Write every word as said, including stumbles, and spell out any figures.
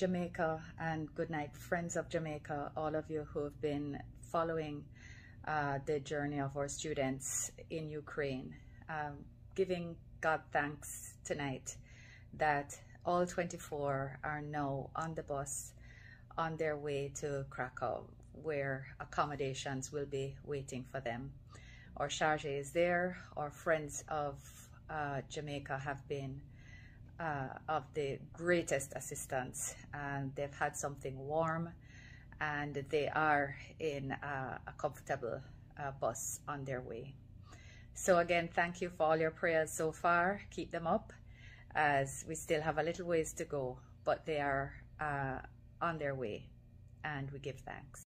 Jamaica, and good night, friends of Jamaica, all of you who have been following uh, the journey of our students in Ukraine. Um, giving God thanks tonight that all twenty-four are now on the bus on their way to Krakow, where accommodations will be waiting for them. Our charge is there. Our friends of uh, Jamaica have been uh, of the greatest assistance, and they've had something warm, and they are in uh, a comfortable uh, bus on their way. So again, thank you for all your prayers so far. Keep them up, as we still have a little ways to go, but they are uh, on their way, and we give thanks.